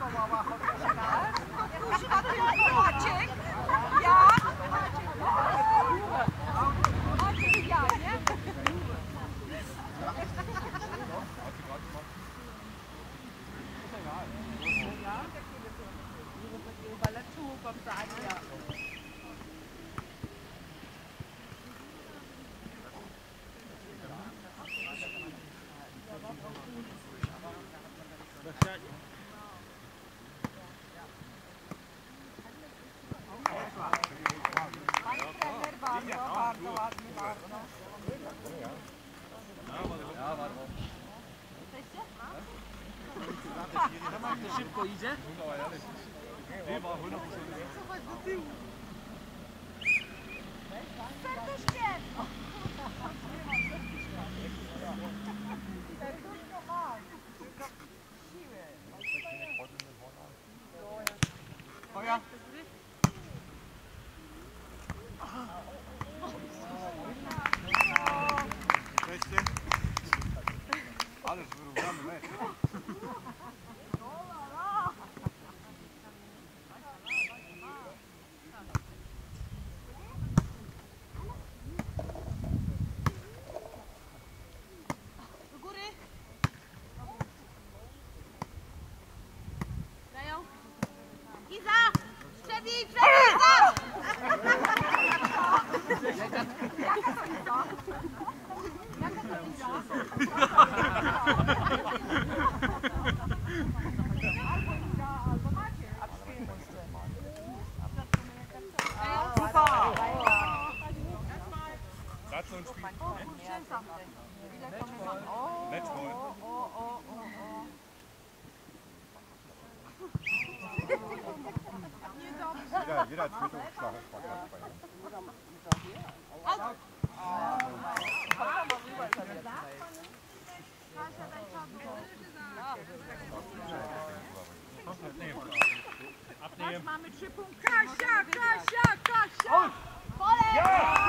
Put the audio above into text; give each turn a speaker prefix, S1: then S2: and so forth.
S1: Maciek! Ja! Maciek, ja, nie? Bardzo ładny, bardzo.
S2: To szybko idzie?
S1: Cofać do tyłu. Serduszkiem! Serduszko mam. Siły.
S2: Feuer! Wreszcie. Ależ wyrównany mecz.
S1: Do góry. Dają. Iza! Przebij, Iza! Jaka to Iza? Jaka to Iza? Albo Iza, albo Maciek. A przyjemność.
S2: Gerade so ein Spiel.
S1: O, kurczę, tamten. Ile to my mamy?
S2: Matchball.
S1: Niedobrze.
S2: Jeder hat Führung geschlagen.
S1: Abnehmen. Mamy 3 punkty. Kasia! Pole!